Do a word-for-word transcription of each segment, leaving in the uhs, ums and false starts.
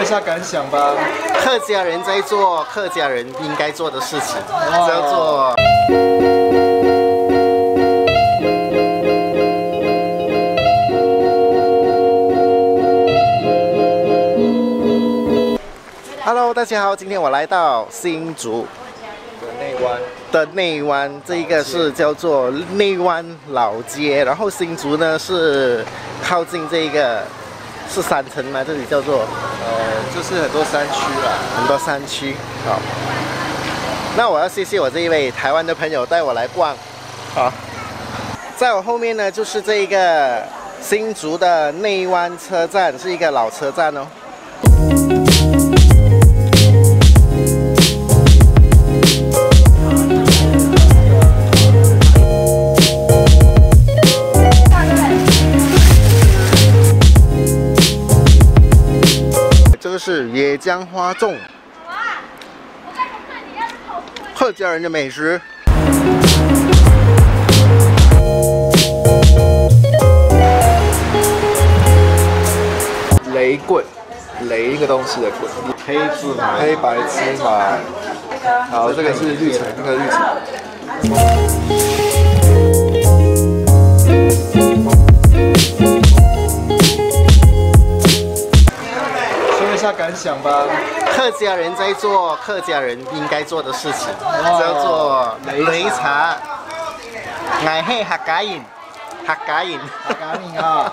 下感想吧。 客家人在做客家人应该做的事情，叫做。 Hello， 大家好，今天我来到新竹的内湾的内湾，这一个是叫做内湾老街，然后新竹呢是靠近这个是山城吗？这里叫做呃，就是很多山区啦， 很多山区。好，那我要谢谢我这一位台湾的朋友带我来逛。好，在我后面呢就是这一个新竹的内湾车站，是一个老车站哦。 这个是野姜花粽，客家人的美食。 雷棍，雷一个东西的棍， 黑芝麻， 黑白芝麻。好，这个是绿茶，这个绿茶。 下感想吧。 客家人在做客家人应该做的事情，叫做擂茶。我係客家人，客家人， 客家人啊。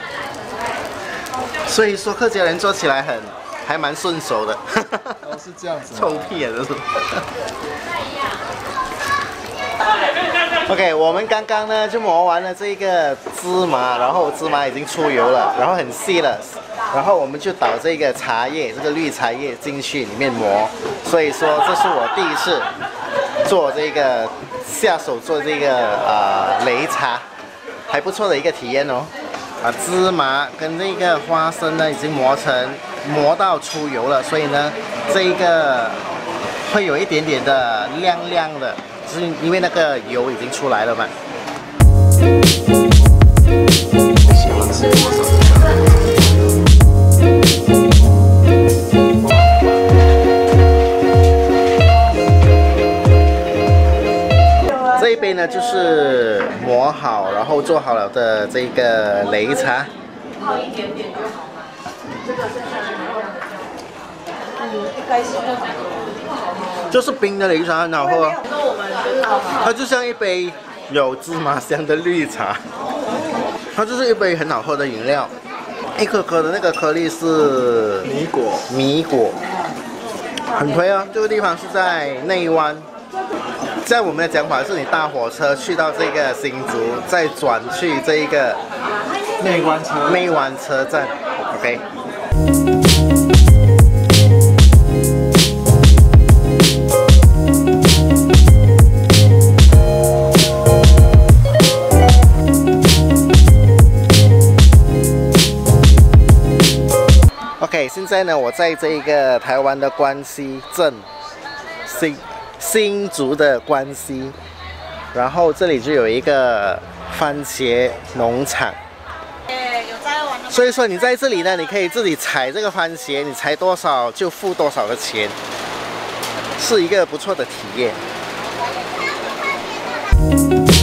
所以说客家人做起来很还蛮顺手的。 哦，是这样子。 臭屁啊，这是。OK， 我们刚刚呢就磨完了这个芝麻，然后芝麻已经出油了，然后很细了。 然后我们就倒这个茶叶，这个绿茶叶进去里面磨，所以说这是我第一次做这个下手做这个啊擂茶，还不错的一个体验哦。啊，芝麻跟这个花生呢已经磨成磨到出油了，所以呢这个会有一点点的亮亮的，就是因为那个油已经出来了嘛。 喜欢吃多少？ 这一杯呢，就是磨好，然后做好了的这个擂茶。泡一点点就好嘛。这个是嗯，一开始就是冰的擂茶，很好喝。它就像一杯有芝麻香的绿茶，它就是一杯很好喝的饮料。一颗颗的那个颗粒是米果， 米果，很推啊！这个地方是在内湾。 在我们的讲法是你搭火车去到这个新竹，再转去这一个内湾车内湾车站 ，OK。OK， 现在呢，我在这一个台湾的关西镇新。 新竹的关西，然后这里就有一个番茄农场。所以说你在这里呢，你可以自己采这个番茄，你采多少就付多少的钱，是一个不错的体验。